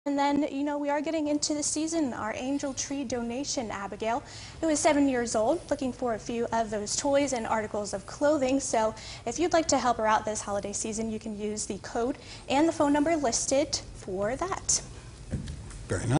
And then, you know, we are getting into the season, our angel tree donation, Abigail, who is 7 years old, looking for a few of those toys and articles of clothing. So if you'd like to help her out this holiday season, you can use the code and the phone number listed for that. Very nice.